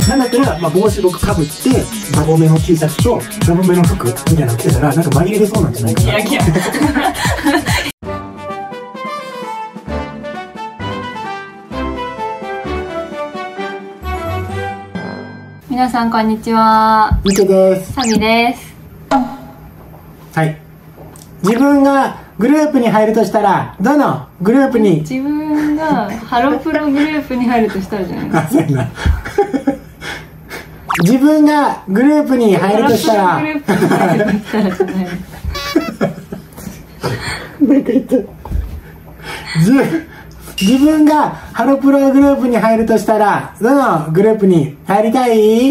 なんだったら、まあ、帽子僕かぶってザボめの T シャツとザボめの服みたいなの着てたらなんか紛れれそうなんじゃないかな。 いや皆さんこんにちは。 みけです。 サミです。 はい。自分がグループに入るとしたらどのグループに？ 自分がハロプログループに入るとしたらじゃないあ、そうやな。自分がグループに入るとしたら。 グループに入るとしたらじゃない。 なんか言った。自分がハロプログループに入るとしたらどのグループに入りたい？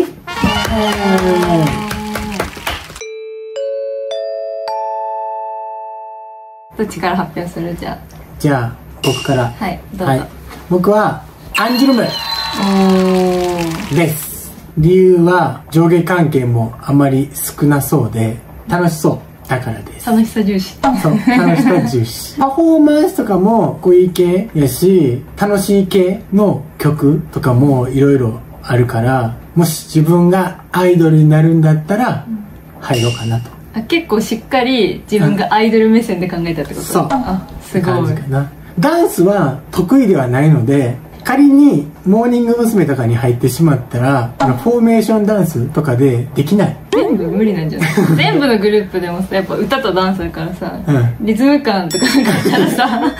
どっちから発表する？じゃあ僕から。 はい、どうぞ。 はい、僕はアンジュルムです。理由は上下関係もあまり少なそうで楽しそうだからです。 楽しさ重視。 そう、楽しさ重視。パフォーマンスとかもこういう系やし、楽しい系の曲とかもいろいろあるから、もし自分がアイドルになるんだったら入ろうかなと。 あ、結構しっかり自分がアイドル目線で考えたってこと？ そう。 あ、すごい。 感じかな。ダンスは得意ではないので、仮にモーニング娘。とかに入ってしまったらフォーメーションダンスとかでできない。 全部無理なんじゃない？全部のグループでもさ、やっぱ歌とダンスだからさ、リズム感とかなんかあったらさ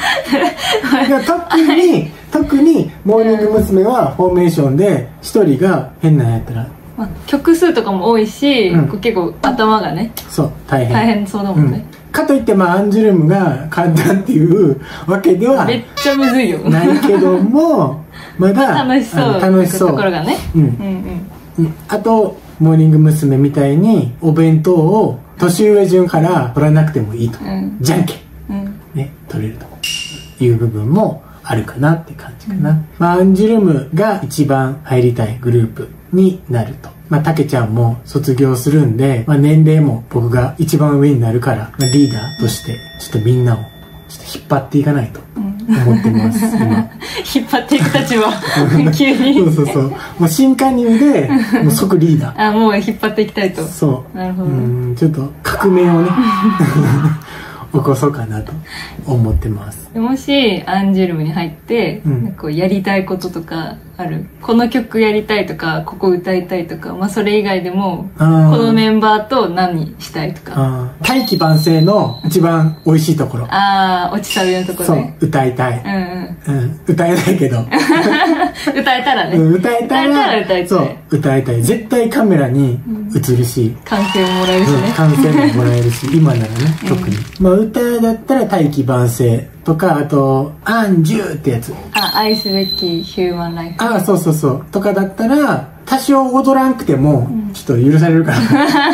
特にモーニング娘。はフォーメーションで一人が変なんやったら、 まあ、曲数とかも多いし、こう結構頭がね、 そう大変そうだもんね、 かといってまあアンジュルムが簡単っていうわけではめっちゃむずいよないけどもまだ楽しそうところがね。 あとモーニング娘。みたいにお弁当を年上順から取らなくてもいいと、じゃんけん、ね、取れるという部分もあるかなって感じかな。まあアンジュルムが一番入りたいグループになると。まあたけちゃんも卒業するんで、まあ、年齢も僕が一番上になるから、まあ、リーダーとしてちょっとみんなをちょっと引っ張っていかないと思ってます、今引っ張っていく立場急にそうもう新加入でもう即リーダーあ、もう引っ張っていきたいと。 そう、 なるほど。 ちょっと革命をね起こそうかなと思ってます。 もしアンジュルムに入って、なんかこうやりたいこととかある？この曲やりたいとか、ここ歌いたいとか、まあそれ以外でもこのメンバーと何したいとか。 大器晩成の一番美味しいところ。 ああ、落ちサビのところね。 そう、歌いたい。歌えないけど歌えたらね。 歌えたら歌いたい。 そう、歌いたい。絶対カメラに映るし、 歓声ももらえるしね。 歓声ももらえるし、今ならね、特に。まあ歌だったら大器晩成とか、あとアンジュってやつ。 あ、愛すべきヒューマンライフ。 あ、そうとかだったら多少踊らんくてもちょっと許されるから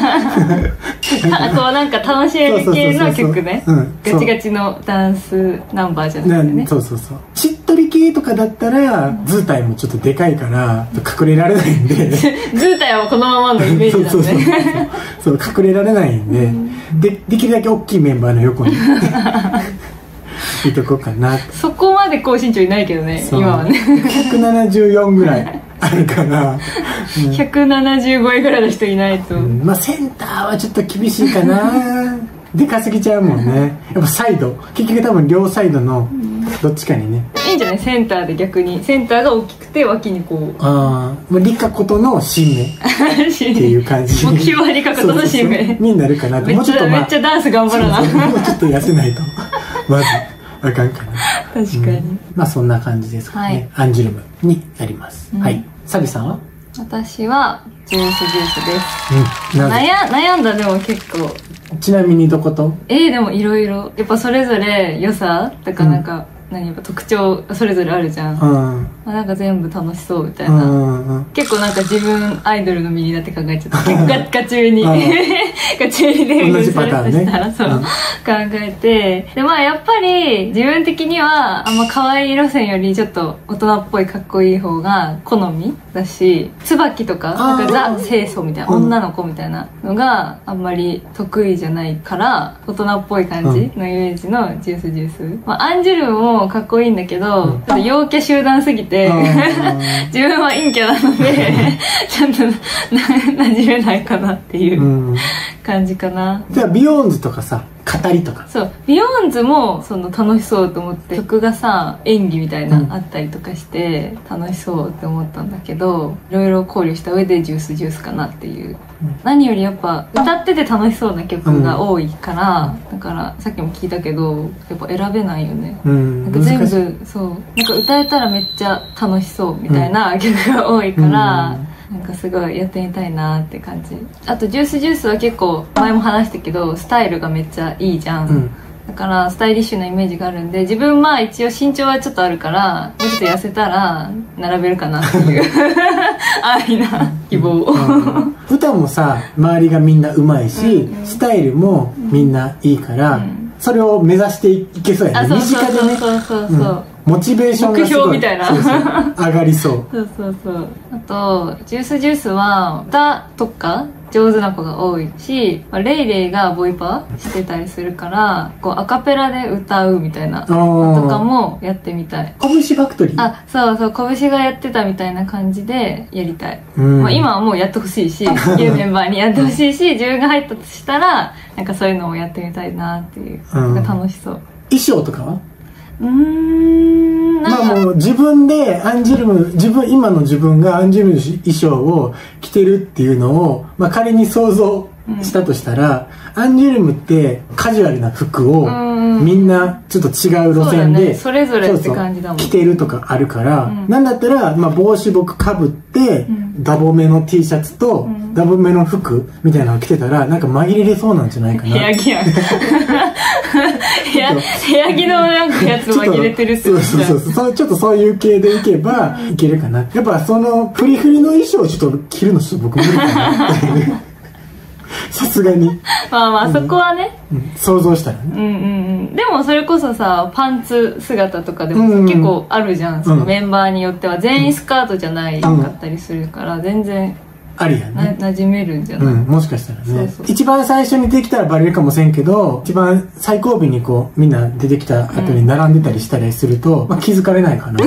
こうなんか楽しめる系の曲ね。ガチガチのダンスナンバーじゃなくてね。そうしっとり系とかだったら図体もちょっとでかいから隠れられないんで図体はこのままのイメージなんでそう隠れられないんで、できるだけ大きいメンバーの横にいとこうかな。 そこまで高身長いないけどね、今はね。 174ぐらいあるから 175位ぐらいの人いないと、 まあセンターはちょっと厳しいかなでかすぎちゃうもんね。やっぱサイド、結局多分両サイドのどっちかにね。 いいんじゃない？センターで逆にセンターが大きくて脇にこう、 ああ、リカことの新芽っていう感じ。 目標はリカことの新芽になるかなと。 もうちょっと、めっちゃダンス頑張らな。 もうちょっと痩せないとまずあかんかな。 確かに。 まあそんな感じですかね。アンジュルムになります。はい。サビさんは？ 私はジュースです。悩んだ。でも結構。 ちなみにどこと？ でもいろいろやっぱそれぞれ良さとかなんか、やっぱ特徴それぞれあるじゃん。なんか全部楽しそうみたいな。結構なんか自分アイドルの身になって考えちゃった。結構ガチめにガチ入りデビューするとしたら、 同じパターンね、 そう、考えて、でまあやっぱり自分的にはあんま可愛い路線よりちょっと大人っぽいかっこいい方が好みだし、椿とかなんかザ清楚みたいな、女の子みたいなのがあんまり得意じゃないから、大人っぽい感じのイメージのジュースジュース、まあ、アンジュルムもかっこいいんだけど、ちょっと陽キャ集団すぎて自分は陰キャなのでちゃんと馴染めないかなっていう感じかな。 じゃあビヨーンズとかさ、語りとか、 そうビヨーンズもその楽しそうと思って、曲がさ演技みたいなあったりとかして楽しそうって思ったんだけど、いろいろ考慮した上でジュースジュースかなっていう、何よりやっぱ歌ってて楽しそうな曲が多いから、だからさっきも聞いたけどやっぱ選べないよね、なんか全部そうなんか歌えたらめっちゃ楽しそうみたいな曲が多いから、なんかすごいやってみたいなって感じ。あとジュースジュースは結構前も話したけどスタイルがめっちゃいいじゃん、だからスタイリッシュなイメージがあるんで、自分は一応身長はちょっとあるからもうちょっと痩せたら並べるかなっていう安易な希望を歌もさ周りがみんな上手いし、スタイルもみんないいから、それを目指していけそうやね。身近でね、モチベーションがすごい目標みたいな上がりそう。 そうそうそう。あとジュースジュースは歌とか上手な子が多いし、レイレイがボイパしてたりするからこうアカペラで歌うみたいなのとかもやってみたい。 拳ファクトリー、 あ、そうそう、拳がやってたみたいな感じでやりたい、まあ、今はもうやってほしいしいうメンバーにやってほしいし自分が入ったとしたらなんかそういうのをやってみたいなっていう、なんか楽しそう。 衣装とかはまあもう自分でアンジュルム、今の自分がアンジュルムの衣装を着てるっていうのを、まあ、仮に想像したとしたら、アンジュルムってカジュアルな服をみんなちょっと違う路線でそれぞれって感じだもん、 着てるとかあるから、なんだったら、まあ、帽子僕かぶって、ダボめの T シャツとダボめの服みたいなの着てたらなんか紛れれそうなんじゃないかな。 部屋着やん部屋着のなんかやつ紛れてるってそうちょっとそういう系でいけばいけるかな。やっぱそのフリフリの衣装をちょっと着るのちょっと僕無理かなっていうさすがにまあまあそこはね、 想像したらね、 でもそれこそさパンツ姿とかでも結構あるじゃん、そのメンバーによっては全員スカートじゃないかったりするから全然ありやね、 馴染めるんじゃない、 もしかしたらね。一番最初にできたらバレるかもしれんけど、一番最後尾にこうみんな出てきた後に並んでたりしたりすると、まあ、気づかれないかな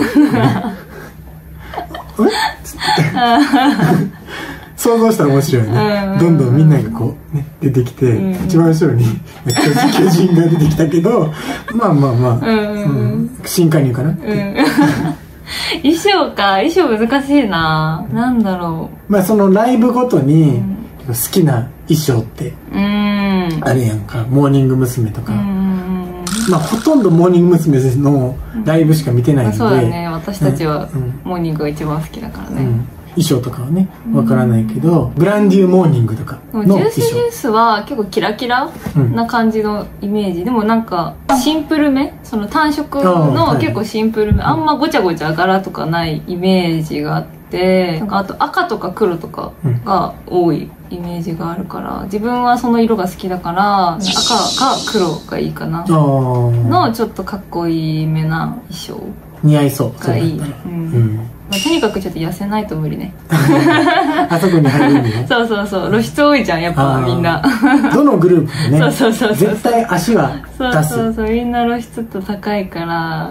想像したら面白いね、どんどんみんながこう、ね、出てきて、一番後ろに巨人が出てきたけどまあまあまあ、新加入かな、 衣装難しいな。なんだろう、 まあそのライブごとに好きな衣装ってあれやんか、モーニング娘。とか、まあほとんどモーニング娘。のライブしか見てないんで、 そうだね、私たちはモーニングが一番好きだからね、 衣装とかはねわからないけど、ブランデューモーニングとかの衣装、 ジュースジュースは結構キラキラな感じのイメージ、でもなんかシンプルめ、その単色の結構シンプルめ、あんまごちゃごちゃ柄とかないイメージがあって、なんかあと赤とか黒とかが多いイメージがあるから、自分はその色が好きだから赤か黒がいいかなの、ちょっとかっこいいめな衣装似合いそうがいい。とにかくちょっと痩せないと無理ねあそこに入るんねそう露出多いじゃんやっぱみんなどのグループもねそう絶対足は出す。 そうみんな露出と高いから、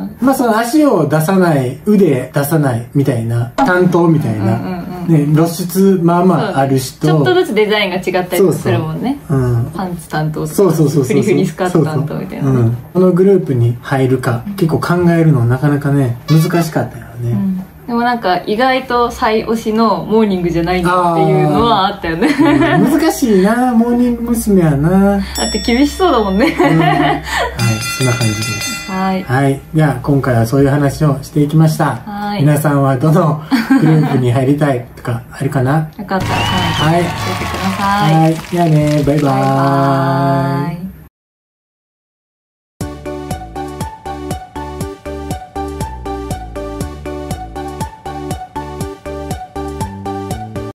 まあその足を出さない腕出さないみたいな担当みたいな、ね、露出まあまあある人、 ちょっとずつデザインが違ったりするもんね、パンツ担当とかフリフリスカート担当みたいな、 このグループに入るか結構考えるのなかなかね難しかったよね、 でもなんか意外と最推しのモーニングじゃないんだっていうのはあったよね難しいな、モーニング娘。はな。 だって厳しそうだもんねはい、 そんな感じです。 はい、 では今回はそういう話をしていきました。皆さんはどのグループに入りたいとかあるかなよかったらコメント教えてください。 じゃあね、バイバーイ。